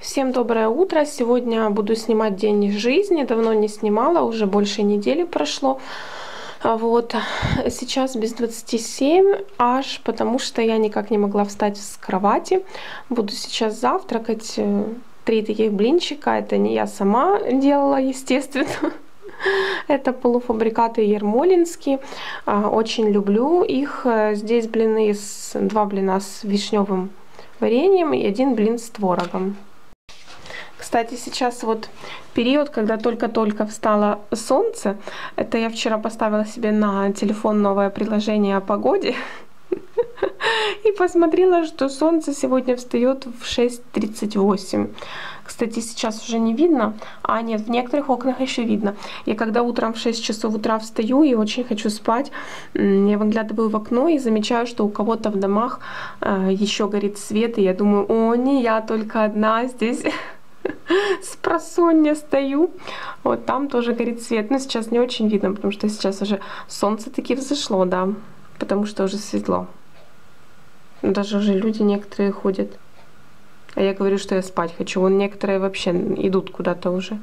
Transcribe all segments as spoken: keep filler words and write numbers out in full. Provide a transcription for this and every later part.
Всем доброе утро! Сегодня буду снимать день из жизни. Давно не снимала, уже больше недели прошло. Вот. Сейчас без двадцати семь аж, потому что я никак не могла встать с кровати. Буду сейчас завтракать. Три таких блинчика. Это не я сама делала, естественно. Это полуфабрикаты ермолинские. Очень люблю их. Здесь блины, с, два блина с вишневым вареньем и один блин с творогом. Кстати, сейчас вот период, когда только-только встало солнце. Это я вчера поставила себе на телефон новое приложение о погоде. И посмотрела, что солнце сегодня встает в шесть тридцать восемь. Кстати, сейчас уже не видно. А нет, в некоторых окнах еще видно. Я когда утром в шесть часов утра встаю и очень хочу спать, я выглядываю в окно и замечаю, что у кого-то в домах еще горит свет. И я думаю, о, не я только одна здесь. Спросонья стою. Вот там тоже горит свет. Но сейчас не очень видно, потому что сейчас уже солнце таки взошло, да. Потому что уже светло. Даже уже люди некоторые ходят. А я говорю, что я спать хочу. Вон некоторые вообще идут куда-то уже.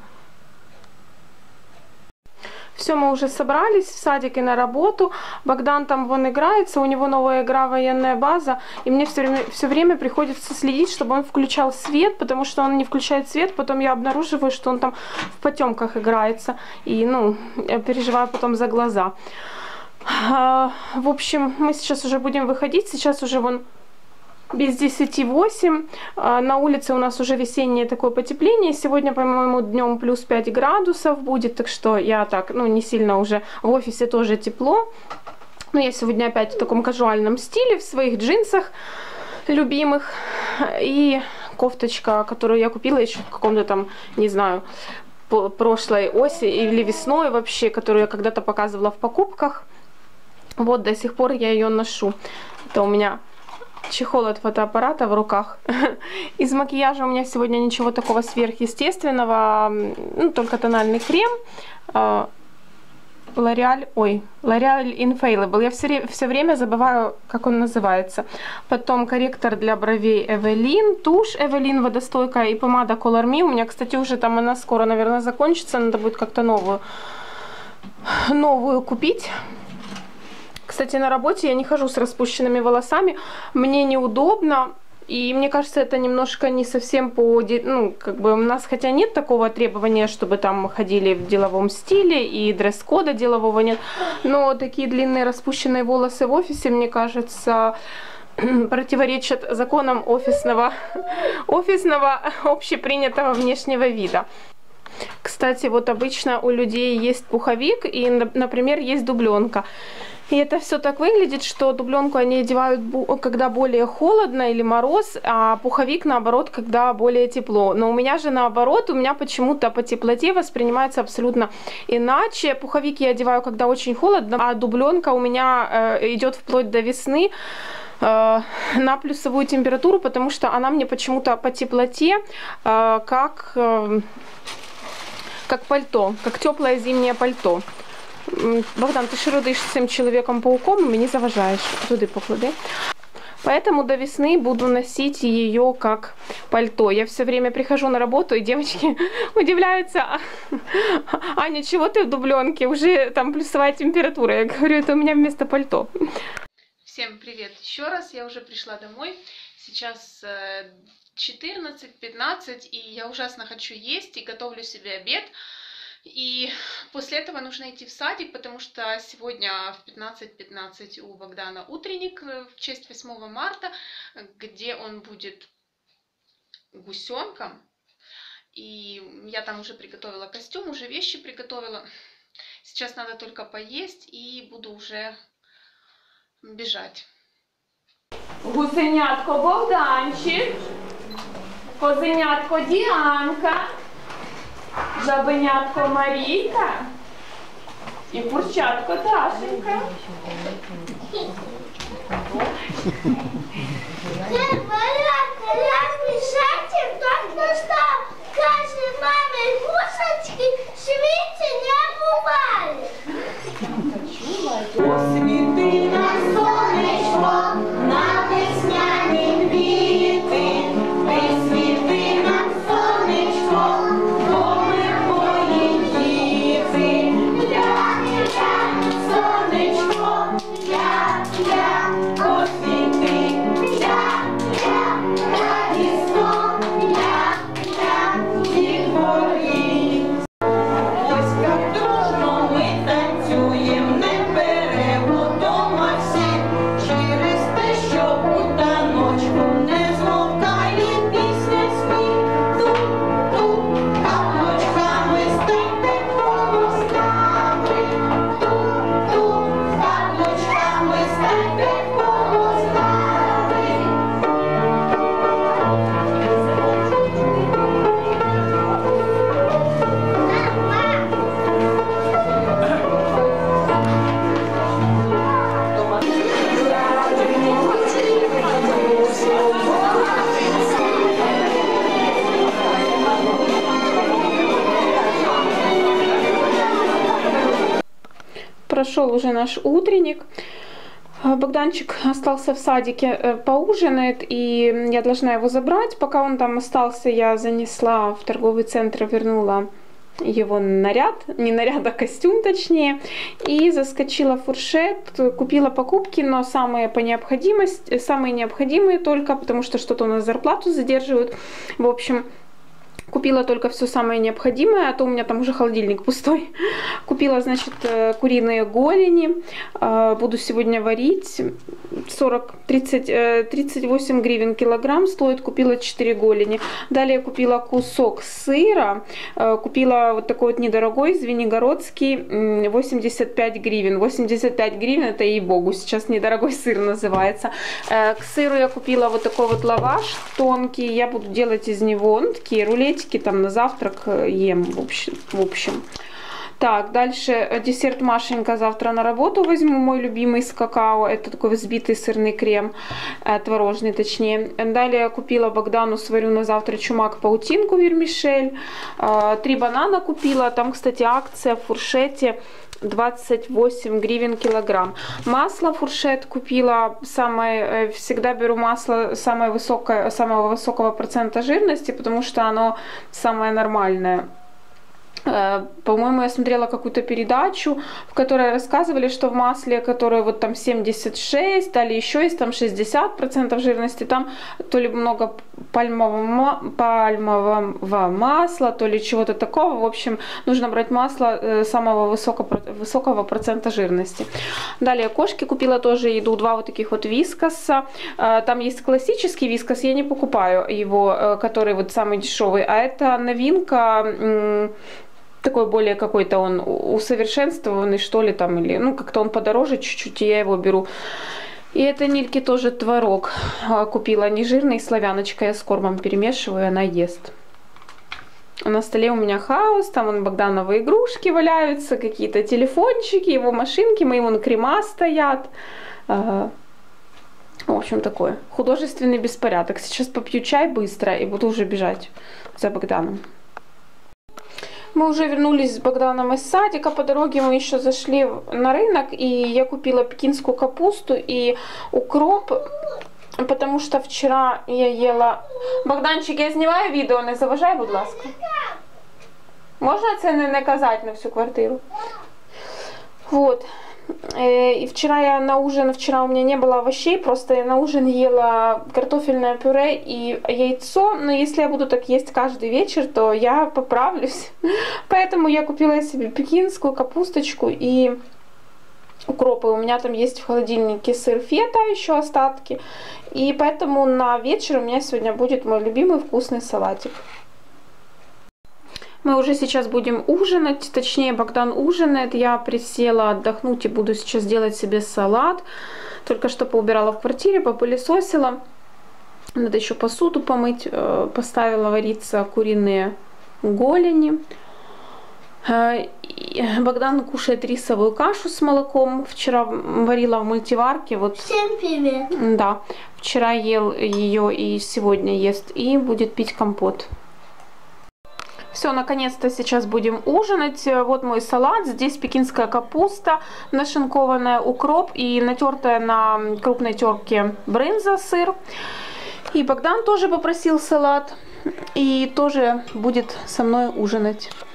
Все, мы уже собрались в садик и на работу. Богдан там вон играется, у него новая игра «Военная база». И мне все время, все время приходится следить, чтобы он включал свет, потому что он не включает свет. Потом я обнаруживаю, что он там в потемках играется. И, ну, я переживаю потом за глаза. В общем, мы сейчас уже будем выходить. Сейчас уже вон без десяти восемь. На улице у нас уже весеннее такое потепление. Сегодня, по-моему, днем плюс пять градусов будет. Так что я так, ну, не сильно уже. В офисе тоже тепло. Но я сегодня опять в таком казуальном стиле, в своих джинсах любимых. И кофточка, которую я купила еще в каком-то там, не знаю, прошлой осени или весной вообще, которую я когда-то показывала в покупках. Вот до сих пор я ее ношу. Это у меня чехол от фотоаппарата в руках. Из макияжа у меня сегодня ничего такого сверхъестественного. Ну, только тональный крем. L'Oreal, ой, L'Oreal Infallible. Я все, все время забываю, как он называется. Потом корректор для бровей Эвелин, тушь Эвелин водостойкая и помада Color Me. У меня, кстати, уже там она скоро, наверное, закончится. Надо будет как-то новую, новую купить. Кстати, на работе я не хожу с распущенными волосами, мне неудобно, и мне кажется, это немножко не совсем по... Ну, как бы у нас, хотя нет такого требования, чтобы там ходили в деловом стиле, и дресс-кода делового нет, но такие длинные распущенные волосы в офисе, мне кажется, противоречат законам офисного, офисного общепринятого внешнего вида. Кстати, вот обычно у людей есть пуховик и, например, есть дубленка. И это все так выглядит, что дубленку они одевают, когда более холодно или мороз, а пуховик, наоборот, когда более тепло. Но у меня же наоборот, у меня почему-то по теплоте воспринимается абсолютно иначе. Пуховик я одеваю, когда очень холодно, а дубленка у меня э, идет вплоть до весны э, на плюсовую температуру, потому что она мне почему-то по теплоте э, как, э, как пальто, как теплое зимнее пальто. Богдан, ты широдиш з цим Человеком-пауком, и мені заважаешь. Туди поклади. Поэтому до весны буду носить ее как пальто. Я все время прихожу на работу, и девочки удивляются. Аня, чего ты в дубленке? Уже там плюсовая температура. Я говорю, это у меня вместо пальто. Всем привет еще раз. Я уже пришла домой. Сейчас четырнадцать пятнадцать, и я ужасно хочу есть, и готовлю себе обед. И после этого нужно идти в садик, потому что сегодня в пятнадцать пятнадцать у Богдана утренник в честь восьмого марта, где он будет гусенком. И я там уже приготовила костюм, уже вещи приготовила. Сейчас надо только поесть, и буду уже бежать. Гусенятко Богданчик, козенятко Діанка, жабенятко Марійка і курчатко Дашенька. Каже, мами, гусочки світі не бувають. Освіти на сонечко, на весняні квіти, присвіти нам сонечко. прошел уже наш утренник. Богданчик остался в садике, поужинает, и я должна его забрать. Пока он там остался, я занесла в торговый центр, вернула его наряд, не наряд, а костюм точнее, и заскочила в Фуршет, купила покупки, но самые по необходимости, самые необходимые только, потому что что-то у нас зарплату задерживают. В общем, купила только все самое необходимое, а то у меня там уже холодильник пустой. Купила, значит, куриные голени. Буду сегодня варить. сорок, тридцать, тридцать восемь гривен килограмм стоит. Купила четыре голени. Далее купила кусок сыра. Купила вот такой вот недорогой, звенигородский, восемьдесят пять гривен. восемьдесят пять гривен, это ей-богу, сейчас недорогой сыр называется. К сыру я купила вот такой вот лаваш тонкий. Я буду делать из него, ну, такие рулетики. Там на завтрак ем, в общем. В общем. Так, дальше десерт Машенька завтра на работу возьму, мой любимый с какао. Это такой взбитый сырный крем, творожный точнее. Далее купила Богдану, сварю на завтра чумак, паутинку, вермишель. Три банана купила, там, кстати, акция в Фуршете. двадцать восемь гривен килограмм. Масло Фуршет купила, самое, всегда беру масло самое высокое, самого высокого процента жирности, потому что оно самое нормальное. По-моему, я смотрела какую-то передачу, в которой рассказывали, что в масле, которое вот там семьдесят шесть, или еще есть там шестьдесят процентов жирности, там то ли много пальмового, пальмового масла, то ли чего-то такого. В общем, нужно брать масло самого высокого, высокого процента жирности. Далее кошке купила тоже еду, два вот таких вот вискаса. Там есть классический вискас, я не покупаю его, который вот самый дешевый, а это новинка, такой более какой-то он усовершенствованный, что ли, там, или, ну, как-то он подороже чуть-чуть, и я его беру. И это Нильке тоже творог купила, нежирный, славяночка, я с кормом перемешиваю, она ест. На столе у меня хаос, там вон Богдановые игрушки валяются, какие-то телефончики, его машинки, мои вон крема стоят. В общем, такой художественный беспорядок. Сейчас попью чай быстро и буду уже бежать за Богданом. Мы уже вернулись с Богданом из садика. По дороге мы еще зашли на рынок, и я купила пекинскую капусту и укроп, потому что вчера я ела... Богданчик, я снимаю відео, не заважай, будь ласка. Можна це не наказать на всю квартиру? Вот. И вчера я на ужин, вчера у меня не было овощей, просто я на ужин ела картофельное пюре и яйцо, но если я буду так есть каждый вечер, то я поправлюсь. Поэтому я купила себе пекинскую капусточку и укропы. У меня там есть в холодильнике сыр фета, еще остатки, и поэтому на вечер у меня сегодня будет мой любимый вкусный салатик. Мы уже сейчас будем ужинать, точнее Богдан ужинает, я присела отдохнуть и буду сейчас делать себе салат. Только что поубирала в квартире, попылесосила, надо еще посуду помыть, поставила вариться куриные голени. Богдан кушает рисовую кашу с молоком, вчера варила в мультиварке. Вот. Всем привет! Да, вчера ел ее и сегодня ест, и будет пить компот. Все, наконец-то сейчас будем ужинать. Вот мой салат. Здесь пекинская капуста, нашинкованная, укроп и натертая на крупной терке брынза, сыр. И Богдан тоже попросил салат. И тоже будет со мной ужинать.